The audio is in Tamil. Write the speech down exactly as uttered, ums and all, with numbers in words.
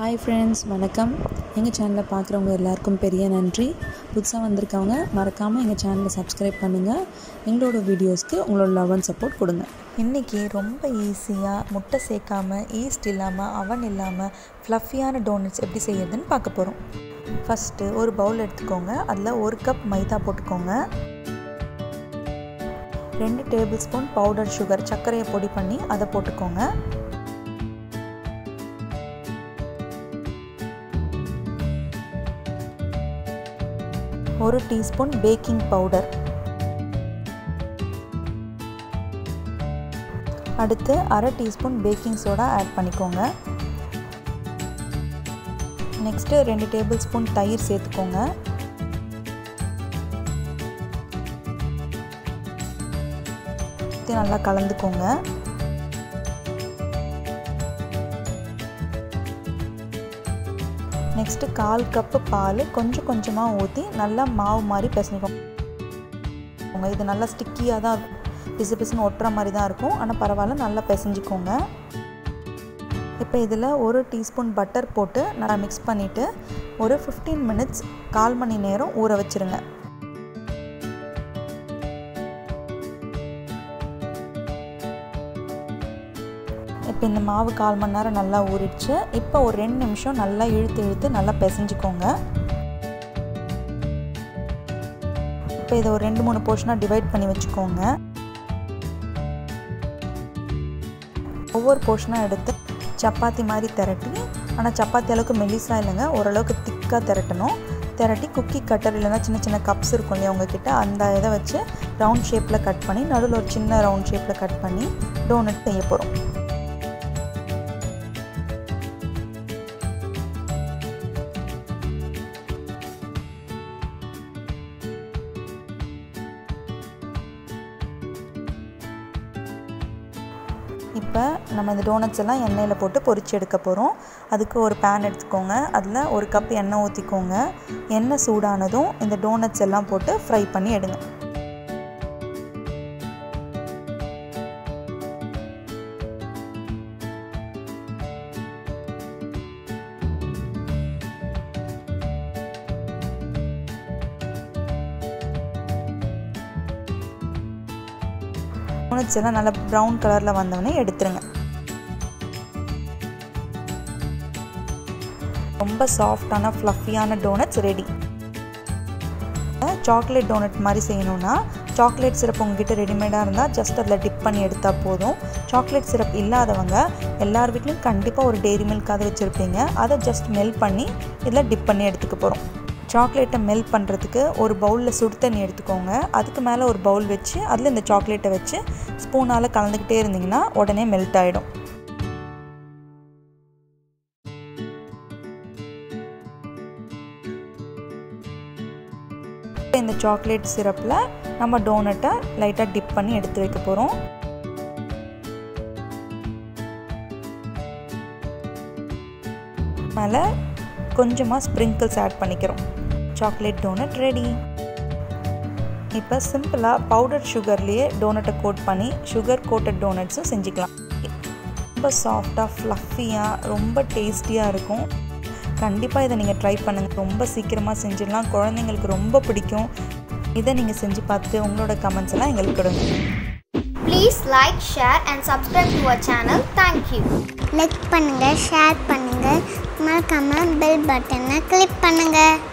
Hi friends, வணக்கம். எங்கள் சேனலை பார்க்குறவங்க எல்லாருக்கும் பெரிய நன்றி. புதுசாக வந்திருக்கவங்க மறக்காமல் எங்கள் சேனலை சப்ஸ்கிரைப் பண்ணுங்கள். எங்களோட வீடியோஸ்க்கு உங்களோட லவ் அண்ட் சப்போர்ட் கொடுங்க. இன்றைக்கி ரொம்ப ஈஸியாக முட்டை சேர்க்காமல் ஈஸ்ட் இல்லாமல் அவன் இல்லாமல் ஃப்ளஃபியான டோனட்ஸ் எப்படி செய்யறதுன்னு பார்க்க போகிறோம். ஃபஸ்ட்டு ஒரு பவுல் எடுத்துக்கோங்க. அதில் ஒரு கப் மைதா போட்டுக்கோங்க. ரெண்டு டேபிள் ஸ்பூன் பவுடர் சுகர் சர்க்கரையை பொடி பண்ணி அதை போட்டுக்கோங்க. ஒரு டீஸ்பூன் பேக்கிங் பவுடர், அடுத்து அரை டீஸ்பூன் பேக்கிங் சோடா ஆட் பண்ணிக்கோங்க. நெக்ஸ்ட்டு ரெண்டு டேபிள் ஸ்பூன் தயிர் சேர்த்துக்கோங்க. நல்லா கலந்துக்கோங்க. நெக்ஸ்ட்டு கால் கப்பு பால் கொஞ்சம் கொஞ்சமாக ஊற்றி நல்லா மாவு மாதிரி பிசைஞ்சிக்கோங்க. இது நல்லா ஸ்டிக்கியாக தான் இருக்கும், பிசு பிசுன்னு ஒட்டுற மாதிரி தான் இருக்கும், ஆனால் பரவாயில்ல, நல்லா பிசைஞ்சிக்கோங்க. இப்போ இதில் ஒரு டீஸ்பூன் பட்டர் போட்டு நல்லா மிக்ஸ் பண்ணிவிட்டு ஒரு ஃபிஃப்டீன் மினிட்ஸ் கால் மணி நேரம் ஊற வச்சுருங்க. இப்போ இந்த மாவு கால் மணி நேரம் நல்லா ஊறிடுச்சு. இப்போ ஒரு ரெண்டு நிமிஷம் நல்லா இழுத்து இழுத்து நல்லா பிசைஞ்சிக்கோங்க. இப்போ இதை ஒரு ரெண்டு மூணு போர்ஷனாக டிவைட் பண்ணி வச்சுக்கோங்க. ஒவ்வொரு போர்ஷனாக எடுத்து சப்பாத்தி மாதிரி திரட்டி, ஆனால் சப்பாத்தி அளவுக்கு மெல்லிசா இல்லைங்க, ஓரளவுக்கு திக்காக திரட்டணும். திரட்டி குக்கி கட்டர் இல்லைன்னா சின்ன சின்ன கப்ஸ் இருக்கும் இல்லையா உங்ககிட்ட, அந்த இதை வச்சு ரவுண்ட் ஷேப்பில் கட் பண்ணி நடுவில் ஒரு சின்ன ரவுண்ட் ஷேப்பில் கட் பண்ணி டோனட் செய்ய போகிறோம். இப்போ நம்ம இந்த டோனட்ஸ் எல்லாம் எண்ணெயில் போட்டு பொரிச்சு எடுக்க போகிறோம். அதுக்கு ஒரு பேன் எடுத்துக்கோங்க. அதில் ஒரு கப் எண்ணெய் ஊற்றிக்கோங்க. எண்ணெய் சூடானதும் இந்த டோனட்ஸ் எல்லாம் போட்டு ஃப்ரை பண்ணி எடுங்க. டோனட்ஸ் எல்லாம் நல்லா ப்ரௌன் கலரில் வந்தவொடனே எடுத்துருங்க. ரொம்ப சாஃப்டான ஃப்ளஃபியான டோனட்ஸ் ரெடி. சாக்லேட் டோனட் மாதிரி செய்யணுன்னா சாக்லேட் சிரப் உங்ககிட்ட ரெடிமேடாக இருந்தால் ஜஸ்ட் அதில் டிப் பண்ணி எடுத்தால் போதும். சாக்லேட் சிரப் இல்லாதவங்க எல்லார் வீட்லையும் கண்டிப்பாக ஒரு டெய்ரி மில்காவது வச்சுருப்பீங்க. அதை ஜஸ்ட் மெல்ட் பண்ணி இதில் டிப் பண்ணி எடுத்துக்க போகிறோம். சாக்லேட்டை மெல்ட் பண்ணுறதுக்கு ஒரு பவுலில் சுடு தண்ணி எடுத்துக்கோங்க. அதுக்கு மேலே ஒரு பவுல் வச்சு அதில் இந்த சாக்லேட்டை வச்சு ஸ்பூனால் கலந்துக்கிட்டே இருந்தீங்கன்னா உடனே மெல்ட் ஆகிடும். இந்த சாக்லேட் சிரப்பில் நம்ம டோனட்டை லைட்டாக டிப் பண்ணி எடுத்து வைக்க போகிறோம். மேலே கொஞ்சமாக ஸ்ப்ரிங்கிள்ஸ் ஆட் பண்ணிக்கிறோம். Chocolate donut ready. இப்போ சிம்பிளாக பவுடர் சுகர்லேயே டோனட்டை கோட் பண்ணி சுகர் கோட்டட் டோனட்ஸும் செஞ்சுக்கலாம். ரொம்ப சாஃப்டாக ஃப்ளஃபியாக ரொம்ப டேஸ்டியாக இருக்கும். கண்டிப்பாக இதை நீங்கள் ட்ரை பண்ணுங்கள். ரொம்ப சீக்கிரமாக செஞ்சிடலாம். குழந்தைங்களுக்கு ரொம்ப பிடிக்கும். இதை நீங்கள் செஞ்சு பார்த்துட்டு உங்களோட கமெண்ட்ஸ் எல்லாம் எங்களுக்கு கொடுங்க. Please like, share and subscribe to our channel. Thank you. Like பண்ணுங்க, ஷேர் பண்ணுங்க, மறக்காம பெல் பட்டனை கிளிக் பண்ணுங்க.